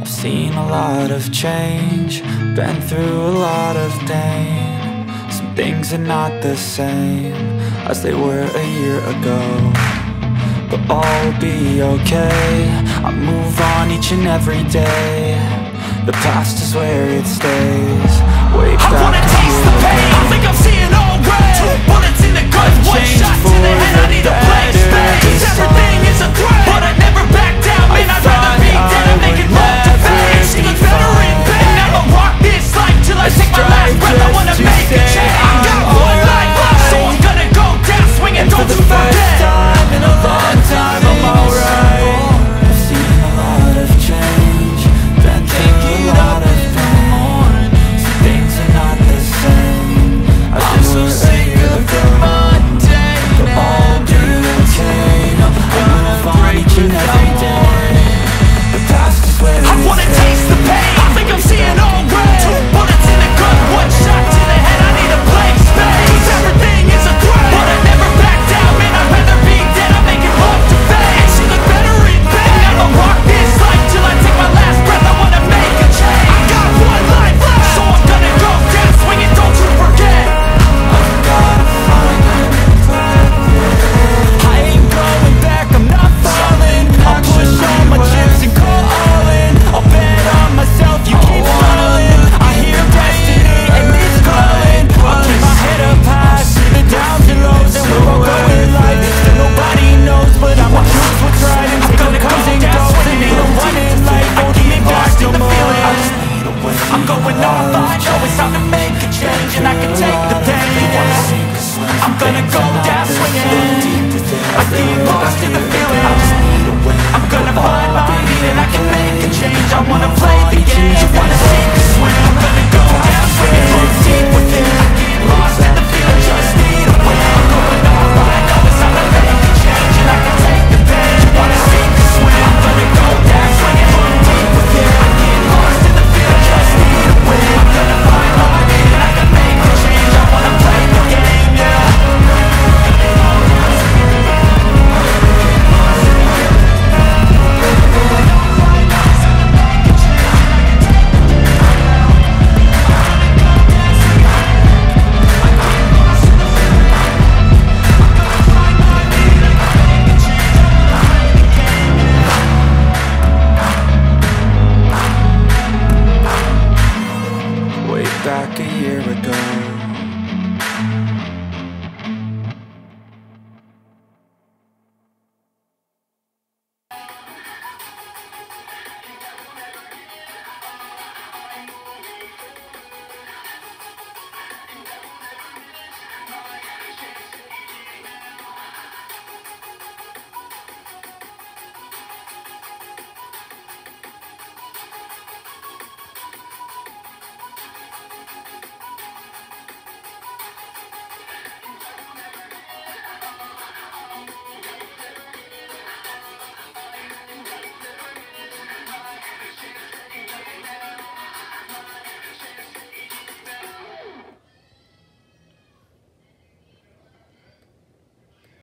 Seen a lot of change, been through a lot of pain. Some things are not the same as they were a year ago, but all will be okay. I move on each and every day. The past is where it stays. Way back, I wanna taste the pain. I think I'm seeing all red. 2 bullets in the gun, 1 shot to the head. I need a blank space. 'Cause everything is a threat, but I never back down. Man, I'd rather be